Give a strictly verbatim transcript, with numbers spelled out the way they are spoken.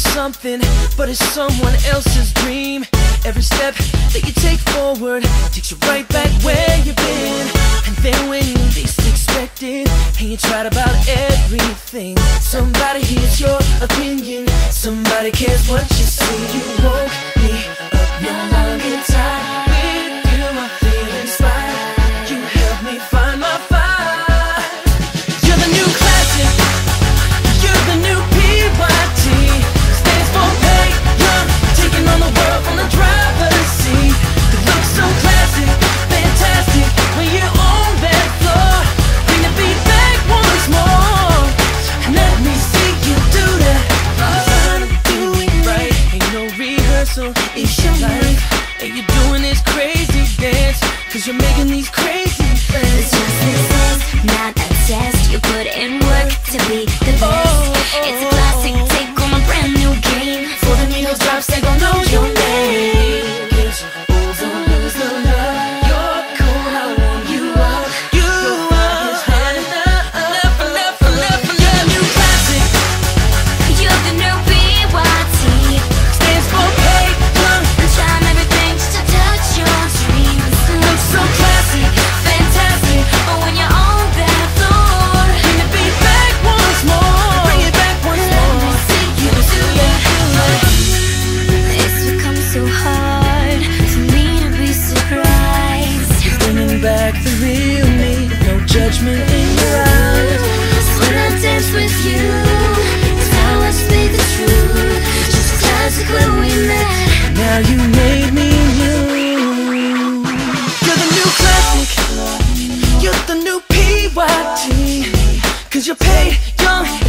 something, but it's someone else's dream. Every step that you take forward takes you right back where you've been. And then when you least expect it, and you tried about everything, somebody hears your opinion, somebody cares what you say. You woke me up, no longer tired. With you I feel inspired. You helped me find my fire. You're the new classic. You're the new P Y T. Stands for pay young, taking on the world from the driver's seat. It looks so classic, fantastic when you're on that floor. Bring the beat back once more, and let me see you do that. Trying to do it right, ain't no rehearsal, it's your life. And you're doing this crazy dance, cause you're making these crazy plans. It's just this is not a test. You put in work to be the best. Oh, oh, it's a classic take on a brand new game. For the needles drops, they gon' know your name. It's over, lose the love. You're cool, I want you up. You up, had enough, enough, enough, enough, enough. You're a new classic. You're the new P Y T. Stands for pay young. I'm trying everything just to touch your dreams. Looks so classic, Fantastic, but when you're on that floor, bring the beat back once more. Bring it back once let me more. see you do that. It's become so hard for me to be surprised. You're bringing back the real me, no judgment in your eyes. When I dance with you, it's how I speak the truth. Just classic when we met. Now you made me new. You're the new classic. You're the new P Y T. Cause you're paid young.